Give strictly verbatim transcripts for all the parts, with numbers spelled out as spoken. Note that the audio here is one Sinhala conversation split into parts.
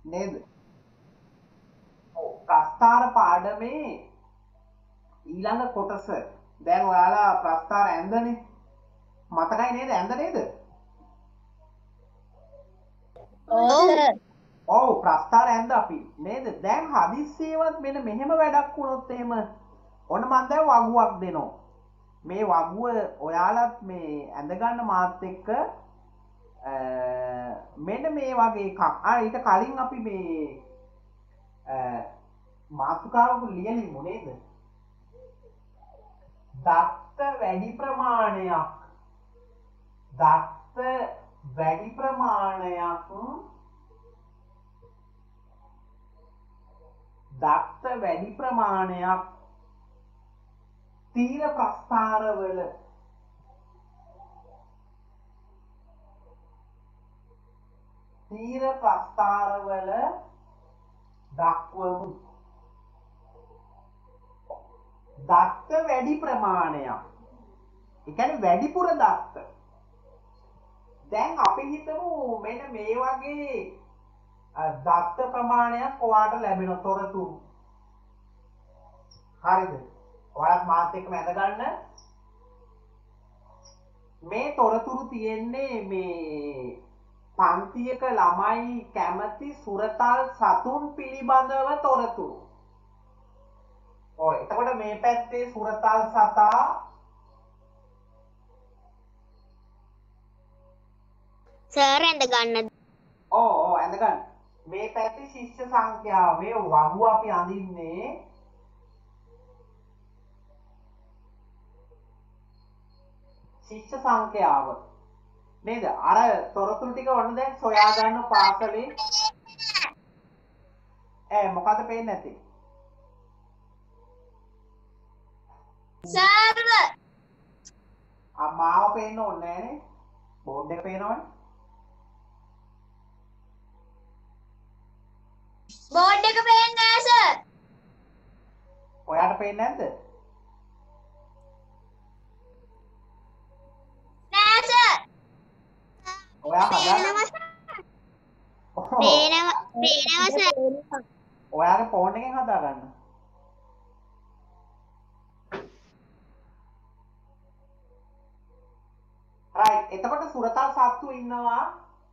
නේද? ඔව් ප්‍රස්ථාර පාඩමේ ඊළඟ කොටස දැන් ඔයාලා ප්‍රස්ථාර ඇඳනේ මතකයි නේද? ඇඳ නේද? ඔව්. ඔව් ප්‍රස්ථාර ඇඳ අපි නේද? දැන් හදිස්සියවත් මෙන්න මෙහෙම වැඩක් වුණොත් එහෙම ඔන්න මම දැන් වගුවක් දෙනවා. මේ වගුව ඔයාලත් මේ ඇඳ ගන්න මාත් එක්ක මෙන්න මේ වගේ එකක්. ආ ඊට කලින් අපි මේ මාතෘකාවක ලියලිමු නේද? දත්ත වැඩි ප්‍රමාණයක් දත්ත වැඩි ප්‍රමාණයක් දත්ත වැඩි ප්‍රමාණයක් තීර ප්‍රස්ථාරවල තීර ප්‍රස්ථාරවල දක්වමු. දත්ත වැඩි ප්‍රමාණයක්. ඒ කියන්නේ වැඩිපුර දත්ත. දැන් අපි හිතමු මෙන්න මේ වගේ දත්ත ප්‍රමාණයක් ඔයාට ලැබෙන තොරතුරු. හරිද? ඔයාලත් මාත් එක්කම ඇඳ ගන්න. මේ තොරතුරු තියෙන්නේ මේ පන්තියක ළමයි කැමති සුරතල් සතුන් පිළිබඳව තොරතුරු. ඔය එතකොට මේ පැත්තේ සුරතල් සතා සර් ඇඳ ගන්නද? ඕ ඕ ඇඳ ගන්න. මේ පැත්තේ ශිෂ්‍ය සංඛ්‍යාව මේ වගුව අපි අඳින්නේ ශිෂ්‍ය සංඛ්‍යාව නේද? අර තොරතුරු ටික ඔන්න දැන් සොයා ගන්න පාසලේ ඈ මොකද පේන්නේ නැත්තේ? සර් ආ මාව පේන්න ඕනේ නෑනේ. බෝඩ් එක පේනවනේ. බෝඩ් එක පේන්නේ නැහැ සර්. ඔයාට පේන්නේ නැද්ද? නෑ සර්. ඔයා හදන්න පේනවා පේනවා සර්. ඔයාගේ ෆෝන් එකෙන් හදා ගන්න. රයිට් එතකොට සුරතල් සත්තු ඉන්නවා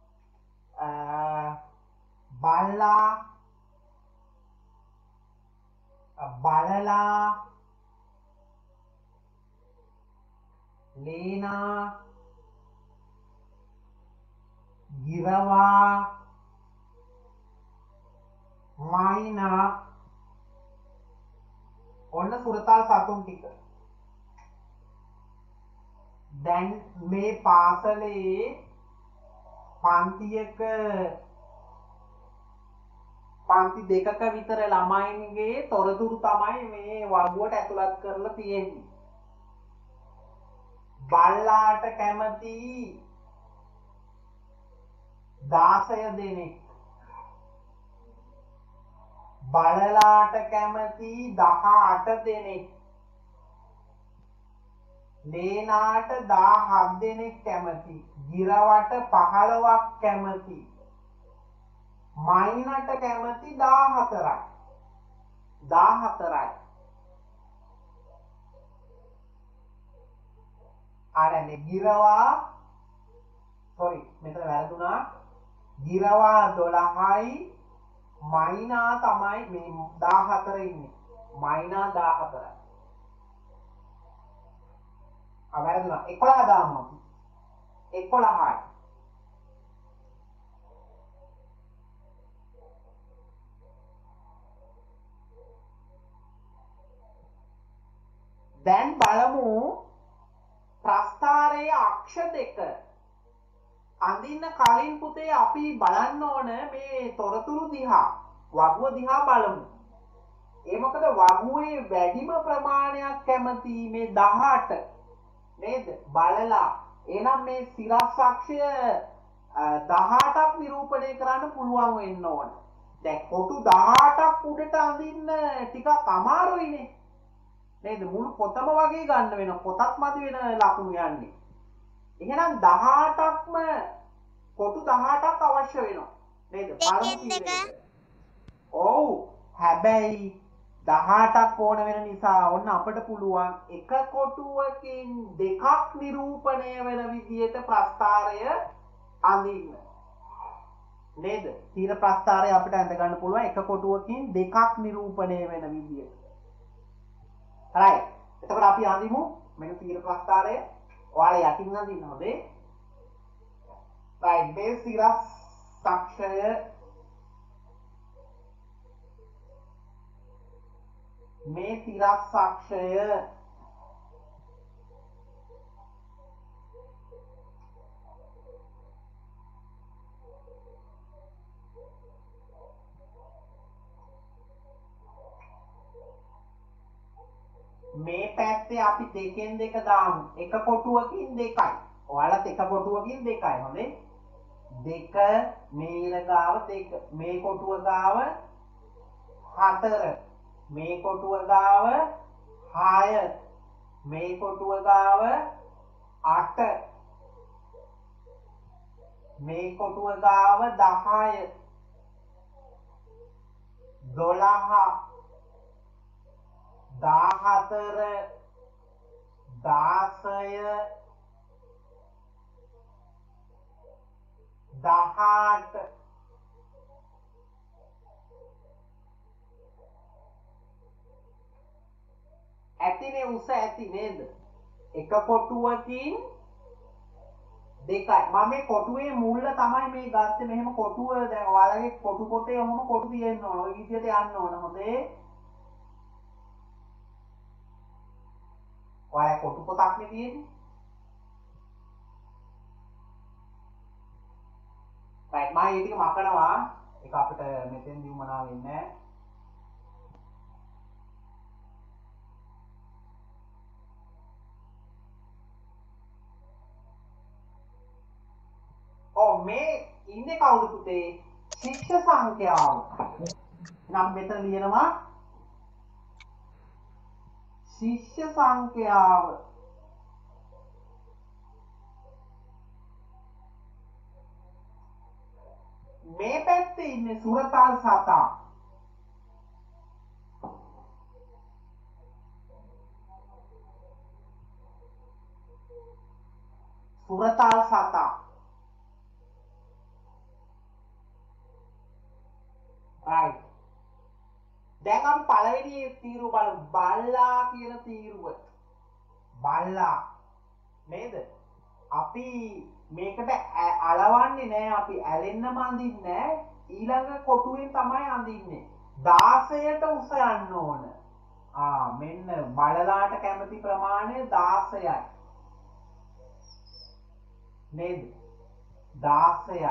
බල්ලා බලලා ලේනා ගිරවා මයිනා ඔන්න සුරතල් සතුන් ටික. දැන් මේ පාසලේ පන්තියක පන්ති දෙකක විතර ළමයින්ගේ තොරතුරු තමයි මේ වගුවට ඇතුළත් කරලා තියෙන්නේ. බල්ලාට කැමති දාසය දෙනෙක්. බලලාට කැමති දහඅට දෙනෙක්. ලේනාට දාහත් දෙනෙක් කැමති. ගිරවට පහළොවක් කැමති. මයිනට කැමති දාහතරයි. දාහතරයි. අනේ ගිරවා sorry මෙතන වැරදුනා. ගිරවා දොළහයි මයිනා තමයි මේ දාහතර ඉන්නේ. මයිනා දාහතරයි. ආ වැරදුනා. එකොළහ දාමු. එකොළහයි. දැන් බලමු ප්‍රස්ථාරයේ අක්ෂ දෙක අඳින්න කලින් පුතේ අපි බලන්න ඕන මේ තොරතුරු දිහා වගුව දිහා බලමු. ඒ මොකද වගුවේ වැඩිම ප්‍රමාණයක් කැමති මේ දහඅට නේද? බලලා එහෙනම් මේ සිරස් අක්ෂය දහඅටක් නිරූපණය කරන්න පුළුවන් වෙන්න ඕන. දැන් කොටු දහඅටක් උඩට අඳින්න ටිකක් අමාරුයිනේ. නේද? මුළු පොතම වගේ ගන්න වෙන පොතත් මදි වෙන ලකුණු යන්නේ. එහෙනම් දහඅටක්ම කොටු දහඅටක් අවශ්‍ය වෙනවා. නේද? පළමු හැබැයි දහඅටක් ඕන වෙන නිසා ඔන්න අපිට පුළුවන් එක කොටුවකින් දෙකක් නිරූපණය වෙන විදියට ප්‍රස්ථාරය අඳින්න. නේද? තීර ප්‍රස්ථාරය අපිට අඳ ගන්න පුළුවන් එක කොටුවකින් දෙකක් නිරූපණය වෙන විදියට. right. එතකොට අපි අඳිමු මෙන්න තීර ප්‍රස්ථාරය. ඔයාලා යටින් අඳින්න හොඳේ. right. මේ සිරස් අක්ෂය මේ තිරස් අක්ෂය මේ පැත්තේ අපි දෙකෙන් දෙක දාමු. එක කොටුවකින් දෙකයි. ඔයාලත් එක කොටුවකින් දෙකයි. හොඳේ. දෙක මේ ගාව දෙක මේ කොටුව ගාව හතර මේ කොටුව ගාව හය මේ කොටුව ගාව අට මේ කොටුව ගාව දහය දොළහ දාහතර දාසය දහඅට ඇතිනේ උස ඇති නේද? එක කොටුවකින් දෙකයි. මම මේ කොටුවේ මුල්ල තමයි මේ ගත්තේ. මෙහෙම කොටුව දැන් ඔයාලගේ කොටු පොතේ ඔහොම කොටු තියෙන්න ඕන. ඔය විදිහට යන්න ඕන. හොඳේ. ඔයාලා කොටු පොතක් නේ තියෙන්නේ. right. මම මේ ටික මකනවා. ඒක අපිට මෙතෙන්දී උමනා වෙන්නේ නැහැ. මේ ඉන්නේ කවුද පුතේ? ශිෂ්‍ය සංඛ්‍යාව. නම් මෙතන ලියනවා ශිෂ්‍ය සංඛ්‍යාව. මේ පැත්තේ ඉන්නේ සුරතල් සතා. සුරතල් සතා. right. දැන් අපි පළවෙනි තීරුව බලමු. බල්ලා කියන තීරුව. බල්ලා නේද? අපි මේකට අලවන්නේ නෑ. අපි ඇලෙන්නම අඳින්නේ නෑ. ඊළඟ කොටුවෙන් තමයි අඳින්නේ. දාසයට උස යන්න ඕන. ආ මෙන්න බලලාට කැමති ප්‍රමාණය දාසයයි. නේද? දාසයයි.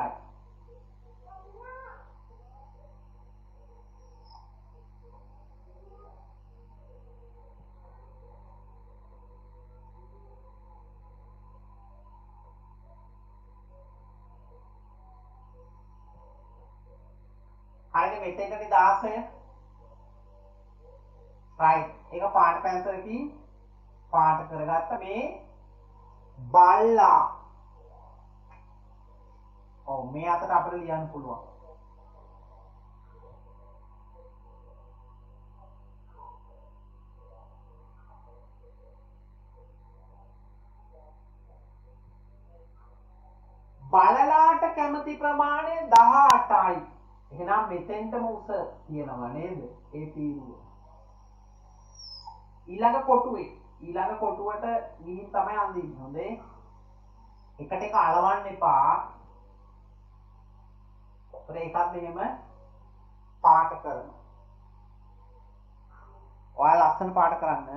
හරිද? මෙතෙන්ටදී දාසය. right. ඒක පාට පැන්සලකින් පාට කරගත්ත මේ බල්ලා. ඔව් මේ අතට අපිට ලියන්න පුළුවන්. බලලාට කැමති ප්‍රමාණය දහඅටයි. එහෙනම් මෙතෙන්ටම උස තියෙනවා නේද? ඒ තීරුව. ඊළඟ කොටුවේ ඊළඟ කොටුවට ගිහින් තමයි අඳින්නේ. හොඳේ. එකට එක අලවන්න එපා. ඒකත් මෙහෙම පාට කරනවා. ඔයාලා ලස්සන පාට කරන්න.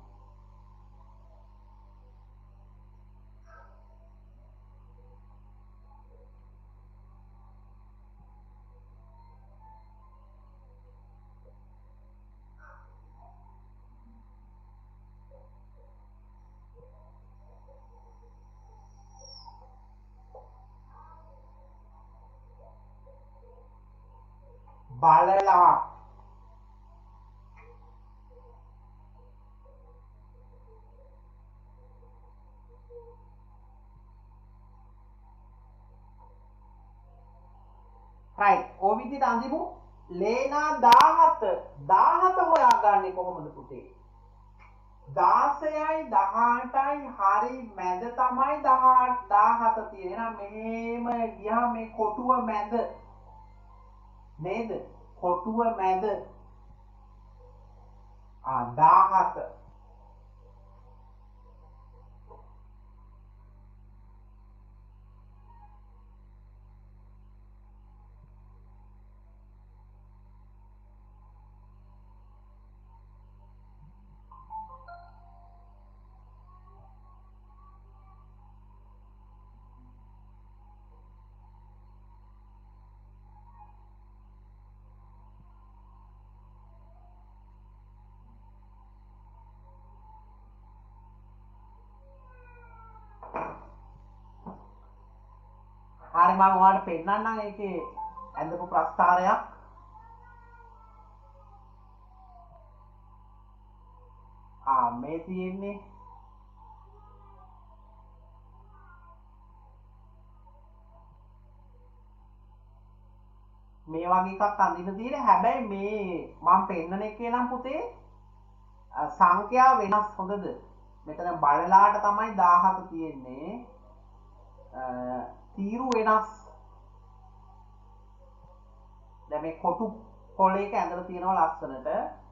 බලලා right. ඔය විදිහට අඳිමු. ලේනා දාහත දාහත හොයාගන්නේ කොහොමද පුතේ? දාසයයි දහඅටයි හරි මැද තමයි දහඅට දාහත තියෙන්නේ. එහෙනම් මෙහෙම ගියාම මේ කොටුව මැද නේද? කොටුව මැද ආ දාහත. හරි මම ඔයාලට පෙන්නන්නම් ඒකේ ඇඳපු ප්‍රස්ථාරයක්. ආ මේ තියෙන්නේ මේ වගේ එකක් අඳින්න තියෙන. හැබැයි මේ මම පෙන්නන එකේ නම් පුතේ සංඛ්‍යා වෙනස්. හොඳද? මෙතන බලලාට තමයි දාහත තියෙන්නේ. තීරු වෙනස්. දැන් මේ කොටු කොලයක ඇඳලා තියෙනවා ලස්සනට.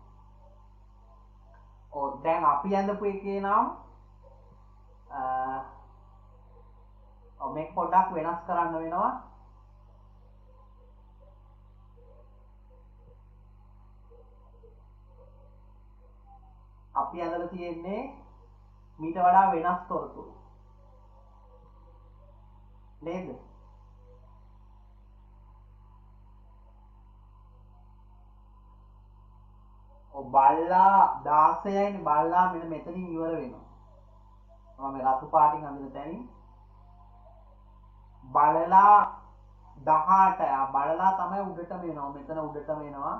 ඔව් දැන් අපි ඇඳපු එකේ නම් ඔව් මේක පොඩ්ඩක් වෙනස් කරන්න වෙනවා. අපි ඇඳලා තියෙන්නේ මීට වඩා වෙනස් තොරතුරු. නේද? ඔව් බල්ලා දාසයයිනේ බල්ලා මෙන්න මෙතනින් ඉවර වෙනවා. මම මේ රතු පාටින් අඳින තැනින් බලලා දහඅට බලලා තමයි උඩටම එනවා. මෙතන උඩටම එනවා.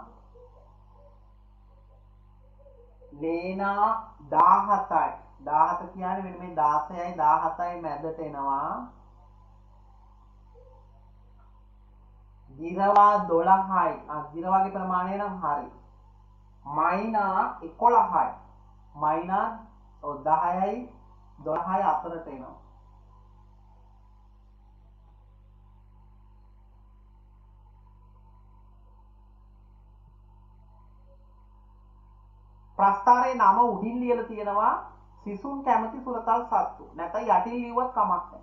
ලේනා දාහතයි. දාහත කියන්නේ මෙන්න මේ දාසයයි දාහතයි මැදට එනවා. ගිරවා දොළහයි. ආ ගිරවාගේ ප්‍රමාණය නම් හරි. මයිනා එකොළහයි. මයිනා ඔව් දහයයි දොළහයි අතරට එනවා. ප්‍රස්ථාරයේ නම උඩින් ලියලා තියෙනවා සිසුන් කැමති සුරතල් සත්තු. නැත්නම් යටින් ලියුවත් කමක් නැහැ.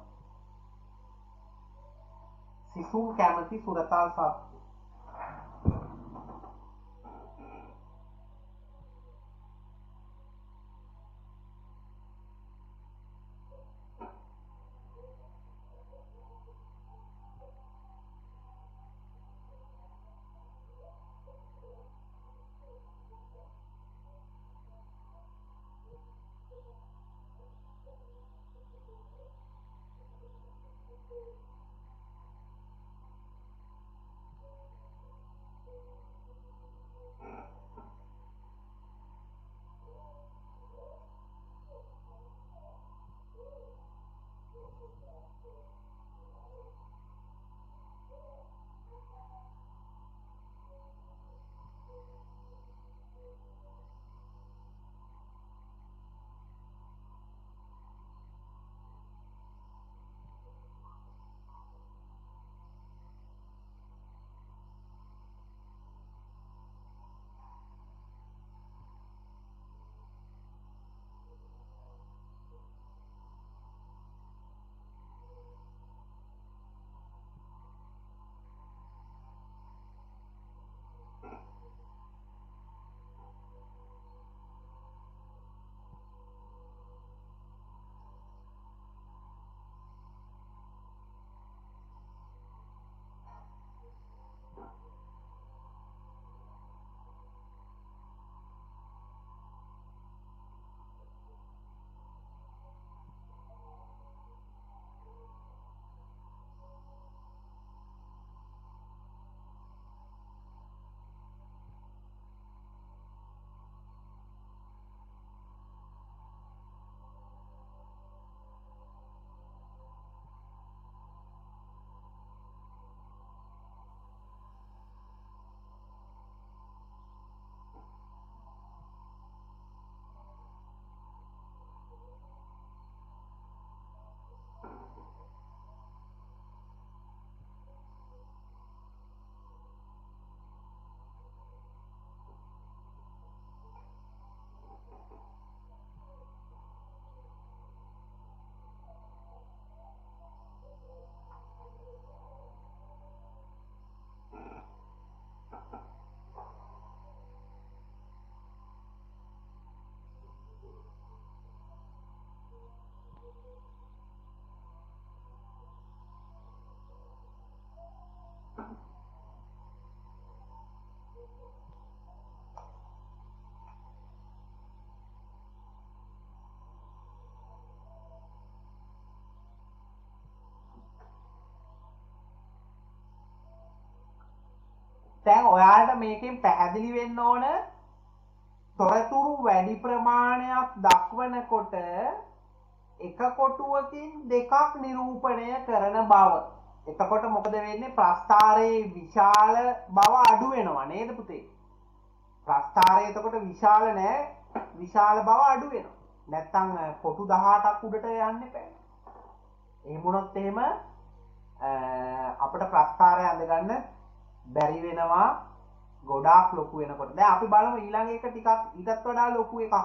සිසුන් කැමති සුරතල් සත්තු. දැන් ඔයාලට මේකෙන් පැහැදිලි වෙන්න ඕන තොරතුරු වැඩි ප්‍රමාණයක් දක්වනකොට එක කොටුවකින් දෙකක් නිරූපණය කරන බව. එතකොට මොකද වෙන්නේ? ප්‍රස්ථාරයේ විශාල බව අඩු වෙනවා නේද පුතේ? ප්‍රස්ථාරය එතකොට විශාල නෑ, විශාල බව අඩු වෙනවා. නැත්තම් කොටු දහඅටක් උඩට යන්න බෑ. එහෙම වුණොත් එහෙම අපිට ප්‍රස්ථාරය අඳගන්න බැරි වෙනවා ගොඩාක් ලොකු වෙනකොට. දැන් අපි බලමු ඊළඟ එක ටිකක් ඊටත් වඩා ලොකු එකක්.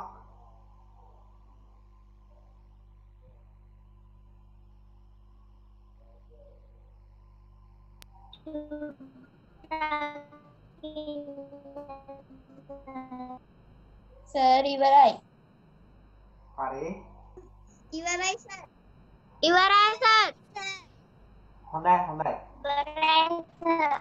සර් ඉවරයි. හරි. ඉවරයි සර්. ඉවරයි සර්. හොඳයි හොඳයි. ඉවරයි සර්.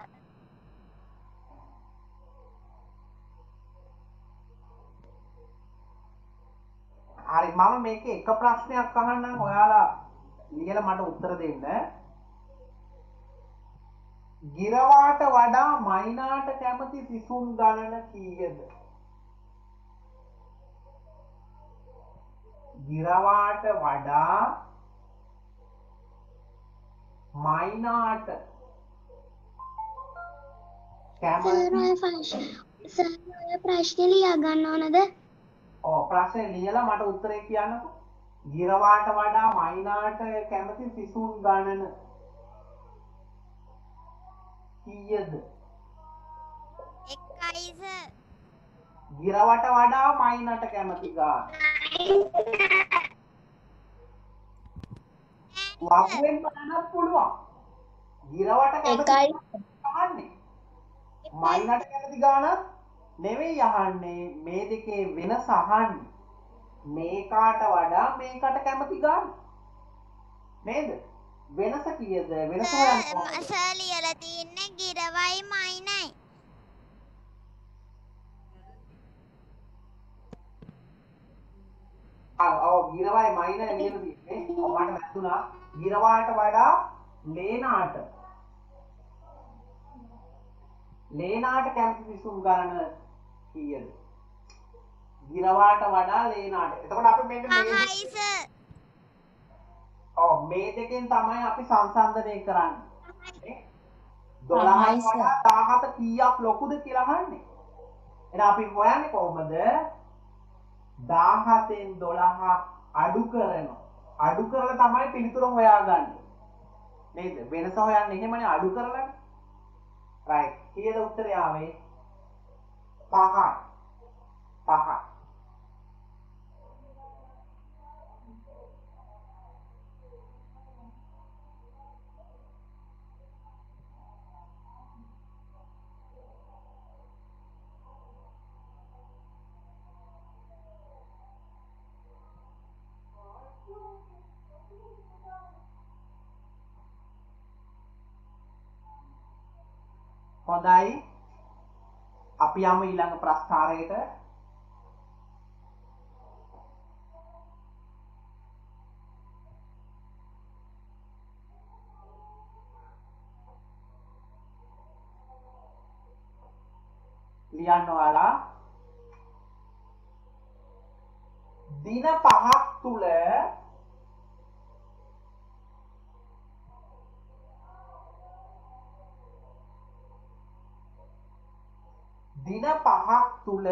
හරි මම මේකේ එක ප්‍රශ්නයක් අහන්නම් ඔයාලා ලියලා මට උත්තර දෙන්න. ගිරවාට වඩා මයිනාට කැමති සිසුන් ගණන කීයද? ගිරවාට වඩා මයිනාට කැමති සර් ඔය ප්‍රශ්නේ ලියා ගන්න ඕනද? ඔව් ප්‍රශ්නේ ලියලා මට උත්තරේ කියන්නකෝ. ගිරවාට වඩා මයිනාට කැමති සිසුන් ගණන කීයද? එකයි සර්. ගිරවට වඩා මයිනට කැමති ගාන. වගුවෙන් බලන්නත් පුළුවන්. ගිරවට කැමති අහන්නේ. මයිනට කැමති ගානත් නෙවෙයි අහන්නේ. මේ දෙකේ වෙනස අහන්නේ. මේකාට වඩා මේකට කැමති ගාන. නේද? වෙනස කීයද? වෙනස හොයන්න ඕනේ. සර් ලියලා තින්නේ ගිරවයි මයිනයි. ඔව් ගිරවයි මයිනයි ලියලා තියෙන්නේ. ඔව් මට වැරදුනා. ගිරවාට වඩා ලේනාට ලේනාට කැමති සිසුන් ගණන කීයද? ගිරවාට වඩා ලේනාට. එතකොට අපි මෙන්න මේ හයි සර්. ඔව් මේ දෙකෙන් තමයි අපි සංසන්දනය කරන්නේ. දොළහයි වඩා දහහත කීයක් ලොකුද කියලා අහන්නේ. එහෙනම් අපි හොයන්නේ කොහොමද? දහහතෙන් දොළහ අඩු කරනවා. අඩු කරලා තමයි පිළිතුර හොයාගන්නේ. නේද? වෙනස හොයන්නේ එහෙමනේ අඩු කරලානේ. right. කීයද උත්තරය ආවේ? පහයි. පහයි. හොඳයි අපි යමු ඊළඟ ප්‍රස්ථාරයට. ලියන්න ඔයාලා දින පහක් තුල දින පහක් තුල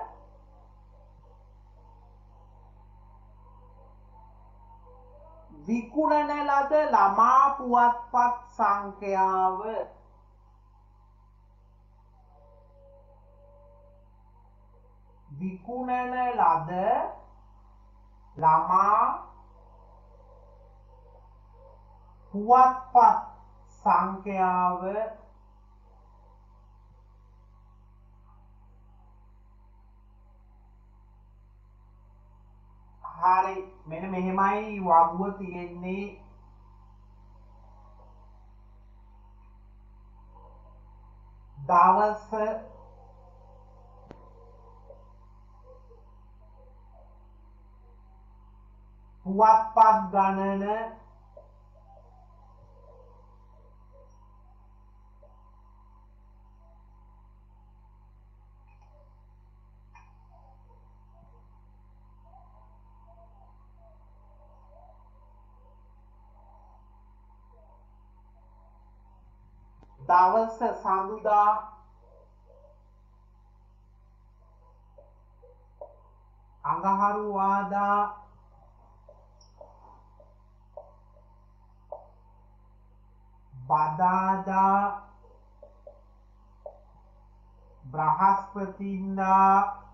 විකුණන ලද ළමා පුවත්පත් සංඛ්‍යාව විකුණන ලද ළමා පුවත්පත් සංඛ්‍යාව හරි මෙන්න මෙහෙමයි වගුව තියෙන්නේ. දවස පුවත්පත් ගණන දවස සඳුදා අඟහරුවාදා බදාදා බ්‍රහස්පතින්දා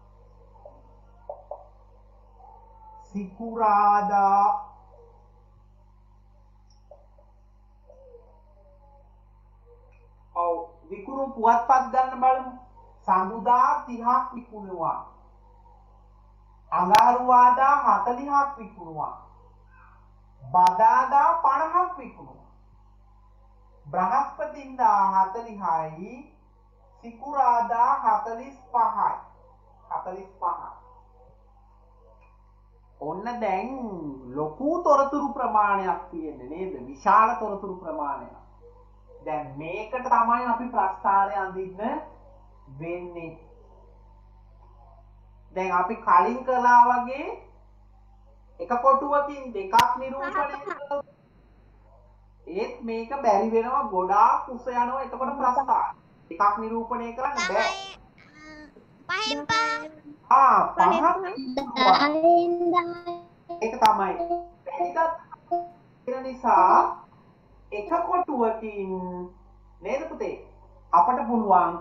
සිකුරාදා ඔව් විකුණු පුවත්පත් ගන්න බලමු. සඳුදා තිහක් විකුණුවා. අඟහරුවාදා හතළිහක් විකුණුවා. බදාදා පනහක් විකුණුවා. බ්‍රහස්පතින්දා හතළිහයි සිකුරාදා හතළිස් පහයි. හතළිස් පහයි. ඔන්න දැන් ලොකු තොරතුරු ප්‍රමාණයක් තියෙන්නේ නේද? විශාල තොරතුරු ප්‍රමාණයක්. දැන් මේකට තමයි අපි ප්‍රස්ථාරය අඳින්න වෙන්නේ. දැන් අපි කලින් කළා වගේ එක කොටුවකින් දෙකක් නිරූපණය කළොත් ඒත් මේක බැරි වෙනවා ගොඩාක් උස යනවා. එතකොට ප්‍රස්ථාර එකක් නිරූපණය කරන්න බෑ. පහෙන් පහ ආ පහක් දහයෙන් දහ ඒක තමයි. ඒක නිසා එක කොටුවකින් නේද පුතේ අපට පුළුවන්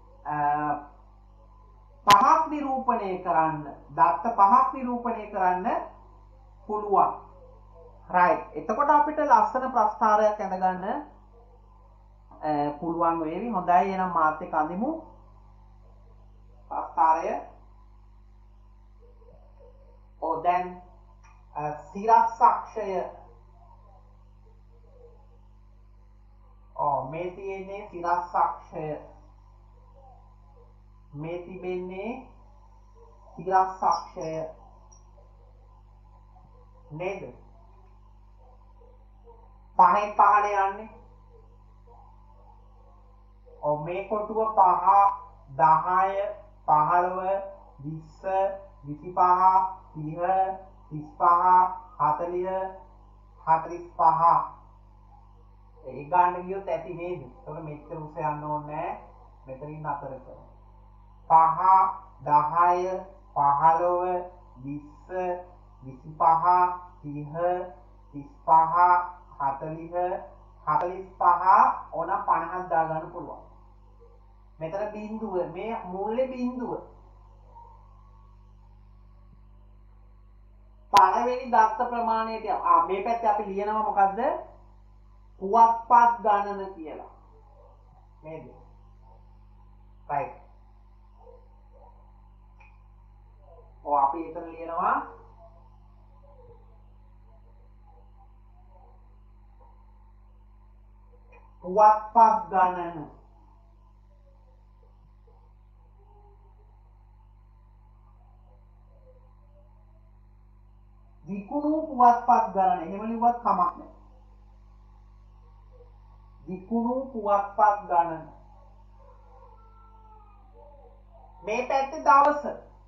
පහක් නිරූපණය කරන්න. දත්ත පහක් නිරූපණය කරන්න පුළුවන්. රයිට්. එතකොට අපිට ලස්සන ප්‍රස්ථාරයක් ඇඳගන්න පුළුවන් වේවි. හොඳයි එහෙනම් මාත් එක්ක අඳිමු ප්‍රස්ථාරය. ඔව් දැන් සිරස් අක්ෂය ඔව් මේ තියෙන්නේ සිරස් අක්ෂය. මේ තිබෙන්නේ සිරස් අක්ෂය නේද? පහෙන් පහට යන්නේ. ඔව් මේ කොටුව පහ දහය පහළොව විස්ස විසිපහ තිහ තිස්පහ හතළිහ හතළිස් පහ ඒ ගන්න ගියොත් ඇති නේද? ඒතකොට මෙච්චර උස යන්න ඕනේ නැහැ. මෙතනින් නතර කරමු. පහ දහය පහළොව විස්ස විසිපහ තිහ තිස්පහ හතළිහ හතළිස් පහ ඕන පනහක් දාගන්න පුළුවන්. මෙතන බිංදුව මේ මූල්‍ය බිංදුව. පළවෙනි දත්ත ප්‍රමාණයට ආ මේ පැත්තේ අපි ලියනවා මොකද්ද? පුවත්පත් ගණන කියලා. නේද? රයිට්. ඔව් අපි එතන ලියනවා පුවත්පත් ගණන. විකුණු පුවත්පත් ගණන. එහෙම ලිව්වත් කමක් නැහැ. විකුණු පුවත්පත් ගණන. මේ පැත්තේ දවස.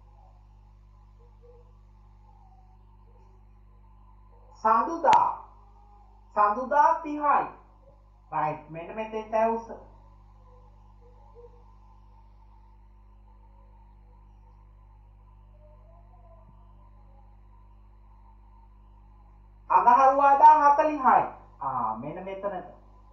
සඳුදා. සඳුදා තිහයි. රයිට්. මෙන්න මෙතෙන්ට උස. අඟහරුවාදා හතළිහයි. ආ මෙන්න මෙතනට.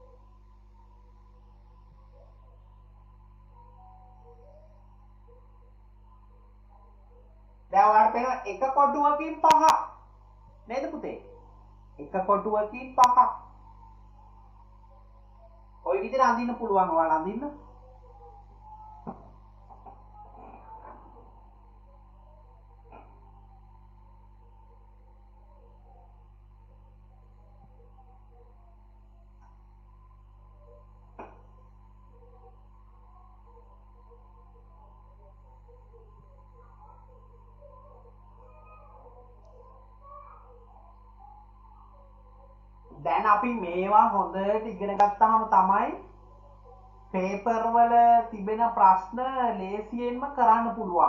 දැන් ඔයාලට පේනවා එක කොටුවකින් පහ. නේද පුතේ? එක කොටුවකින් පහ. ඔය විදිහට අඳින්න පුළුවන් ඔයාලා අඳින්න. දැන් අපි මේවා හොඳට ඉගෙන ගත්තාම තමයි පේපර් වල තිබෙන ප්‍රශ්න ලේසියෙන්ම කරන්න පුළුවන්.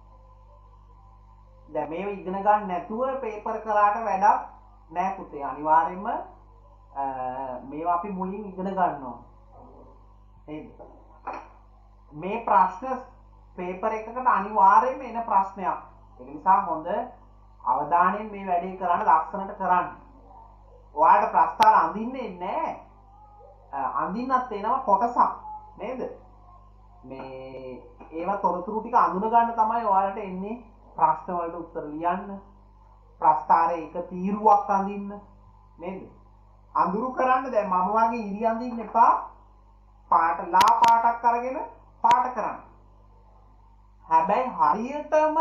දැන් මේව ඉගෙන ගන්න නැතුව පේපර් කරාට වැඩක් නෑ පුතේ. අනිවාර්යයෙන්ම මේවා අපි මුලින් ඉගෙන ගන්න ඕනේ. නේද? මේ ප්‍රශ්න පේපර් එකකට අනිවාර්යයෙන්ම එන ප්‍රශ්නයක්. ඒක නිසා හොඳ අවධානයෙන් මේ වැඩේ කරන්න ලස්සනට කරන්න. ඔයාලට ප්‍රස්තාර අඳින්නේ නැහැ. අඳින්නත් එනවා කොටසක් නේද? මේ ඒවා තොරතුරු ටික අඳුන ගන්න තමයි ඔයාලට එන්නේ ප්‍රශ්න වලට උත්තර ලියන්න. ප්‍රස්තාරයේ එක තීරුවක් අඳින්න නේද? අඳුරු කරන්න දැන් මම වගේ ඉරි අඳින්න එපා. පාට ලා පාටක් අරගෙන පාට කරන්න. හැබැයි හරියටම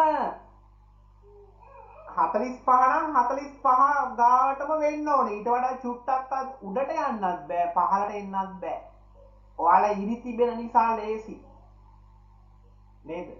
හතලිස් පහ නම් හතලිස් පහ ගාටම වෙන්න ඕනේ. ඊට වඩා චුට්ටක් උඩට යන්නත් බෑ, පහළට එන්නත් බෑ. ඔයාලා ඉරි තිබෙන නිසා ලේසි. නේද?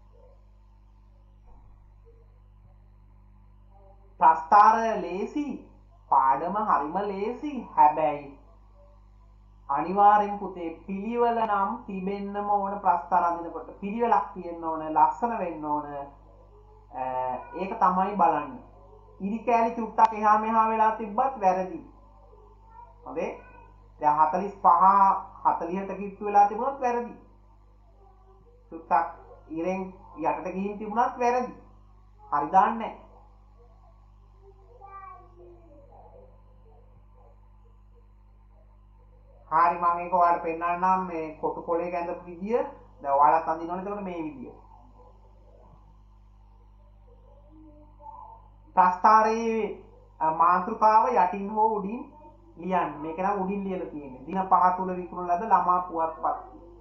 ප්‍රස්තාර ලේසි, පාඩම හරිම ලේසි. හැබැයි අනිවාර්යෙන් පුතේ පිළිවෙල නම් තිබෙන්නම ඕන. ප්‍රස්තාර අඳිනකොට පිළිවෙලක් තියෙන්න ඕන, ලස්සන වෙන්න ඕන. ඒක තමයි බලන්නේ. ඉරි කෑලි චුට්ටක් එහා මෙහා වෙලා තිබ්බත් වැරදි. හරි? දැන් හතලිස් පහ හතලිහට කිට්ටු වෙලා තිබුණොත් වැරදි. චුට්ටක් ඉරෙන් යටට ගිහින් තිබුණත් වැරදි. හරි දාන්නේ නැහැ. හරි මම ඒක ඔයාලට පෙන්නන්නම් මේ කොටු කොලේ ගැඳපු විදිය. දැන් ඔයාලත් අඳිනවනේ එතකොට මේ විදිය. ප්‍රස්තාරයේ මාතෘකාව යටින් හෝ උඩින් ලියන්න. මේක නම් උඩින් ලියලා තියෙන්නේ. දින පහ තුල විකුණන ලද ළමා පුවත්පත්.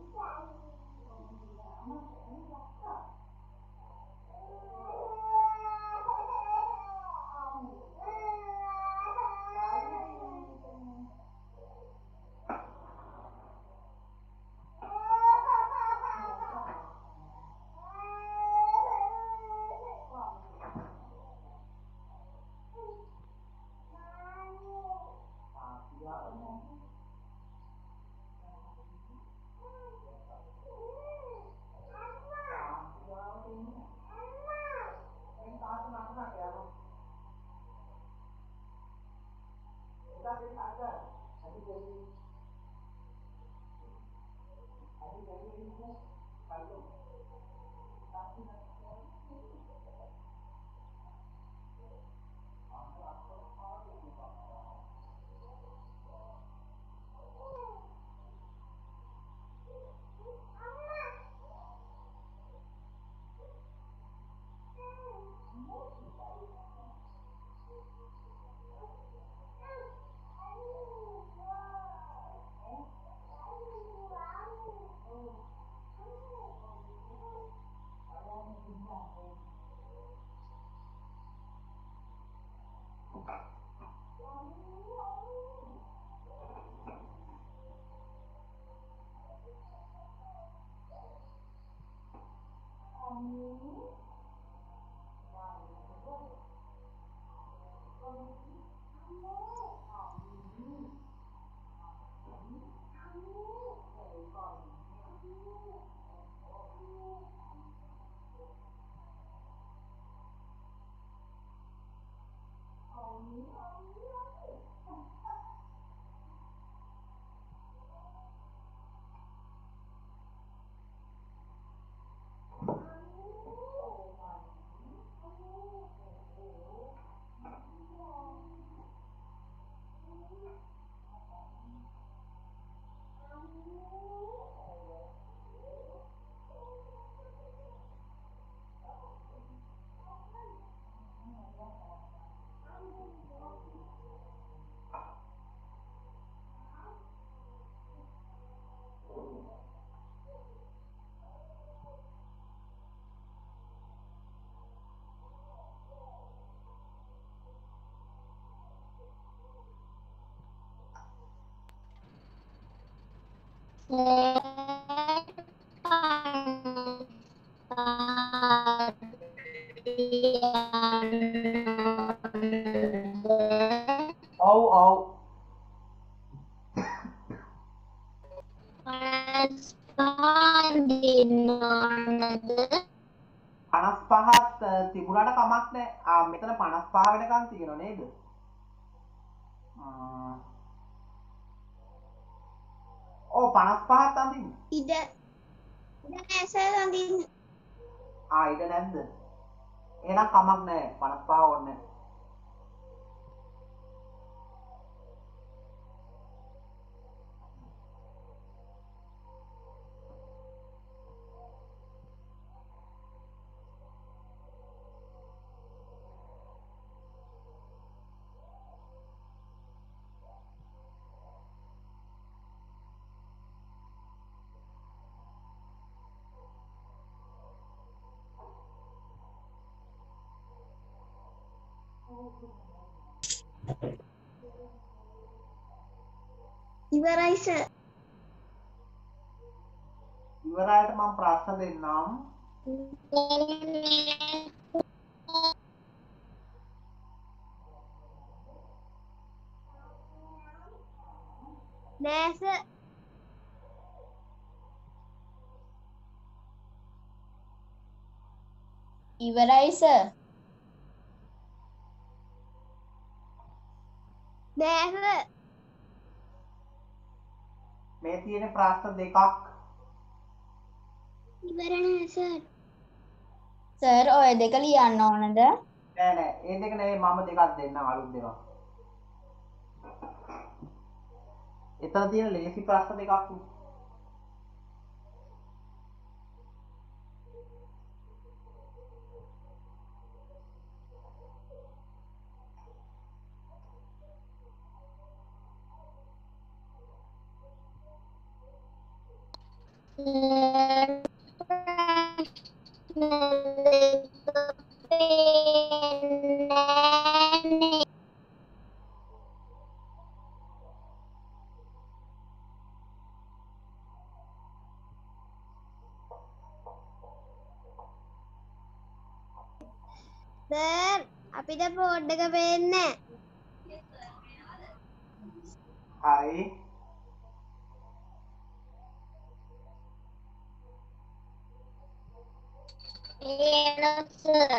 ඔව් ඔව් පනස් පහත් තිබුණාට කමක් නැහැ. ආ මෙතන පනස් පහ වෙනකන් තියෙනවා නේද? ඕ පනස් පහත් අඳින්න. ඉඩ ඉඩ නෑ සර් අඳින්න. ආ ඉඩ නැද්ද? එහෙනම් කමක් නැහැ. පනස් පහ ඕනේ නැහැ. ඉවරයි සර්. ඉවරයට මම ප්‍රශ්න දෙන්නම්. නෑ සර්. ඉවරයි සර්. නෑ සර්. මේ තියෙන ප්‍රශ්න දෙකක්. ඉවර නෑ සර්. සර් ඔය දෙක ලියන්න ඕනද? නෑ නෑ ඒ දෙක නෙවෙයි මම දෙකක් දෙන්නම් අලුත් දෙකක්. එතන තියෙන ලේසි ප්‍රශ්න දෙකක්. සර් අපිට බෝඩ් එක පේන්නේ හරි. නෑ. සර්.